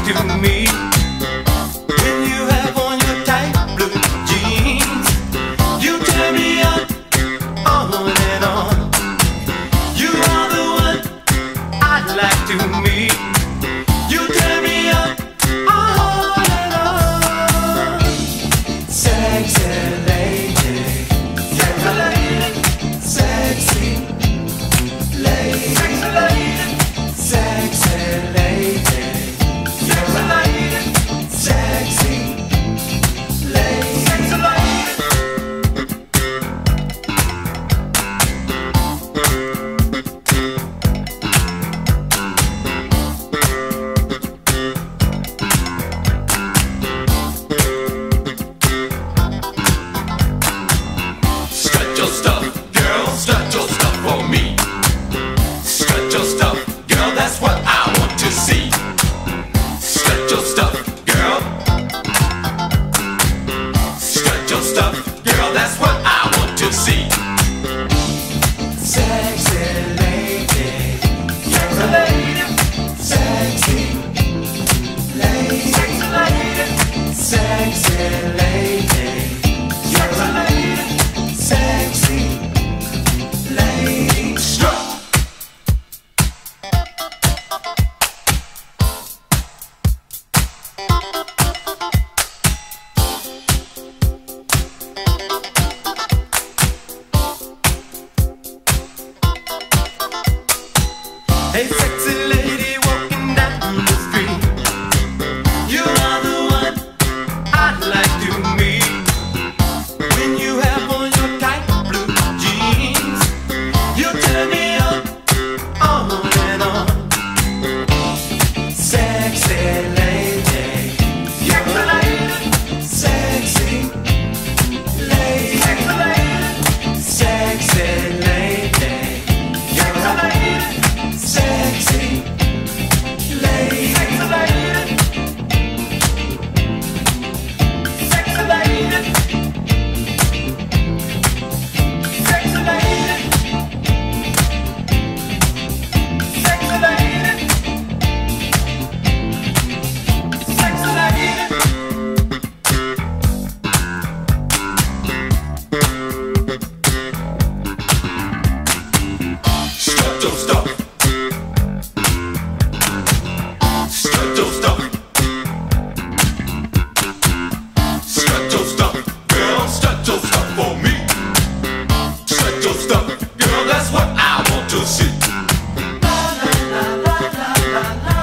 to me. When you have on your tight blue jeans, you turn me on and on. You are the one I'd like to meet. You turn me on and on. Sexy lady, sexy lady, sexy lady, sexy lady, sexy lady, sexy lady, sexy lady, sexy lady. Strut your stuff, girl, strut your stuff for me. Strut your stuff, girl, that's what I want to see. Strut your stuff, girl. Strut your stuff, girl, that's what I want to see. Sexy lady, sexy lady, sexy lady, sexy lady, sexy lady, sexy lady, sexy lady. Strut. Hey, sexy lady walking down the street, you are the one I'd like to meet. When you have on your tight blue jeans, you turn me on and on. Sexy lady, sexy lady, sexy lady, sexy lady, sexy lady, sexy lady, sexy lady, sexy lady, sexy lady, sexy lady, sexy lady, sexy lady. Strut your stuff. Strut your stuff. Strut your stuff, girl, strut your stuff for me. Strut your stuff, girl, that's what I want to see. La la la la la la la.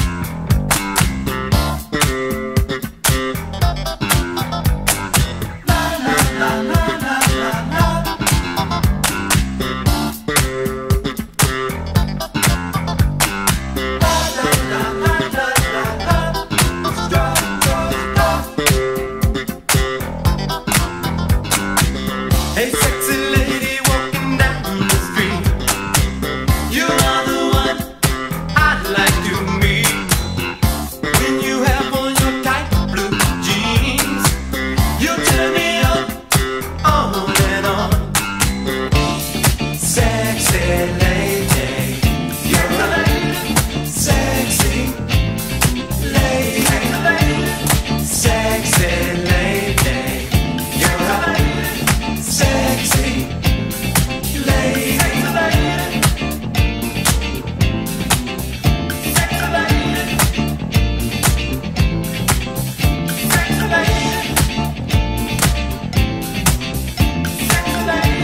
La la la la la la la. Hey, sexy lady walking down the street, you are the one I'd like to meet. When you have on your tight blue jeans, you turn me on and on. Sexy lady, sexy lady, sexy lady, sexy lady, sexy lady, sexy lady, sexy lady, sexy lady, sexy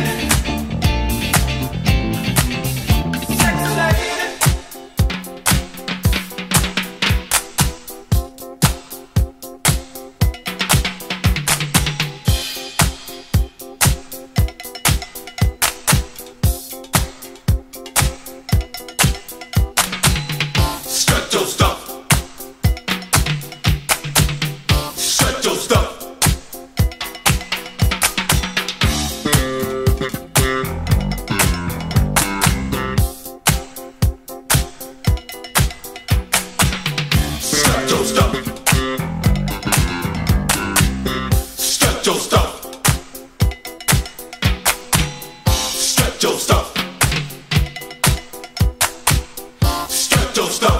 lady, sexy lady. Strut your stuff. Strut your stuff. Strut your stuff. Strut your stuff. Strut your stuff. Strut your stuff.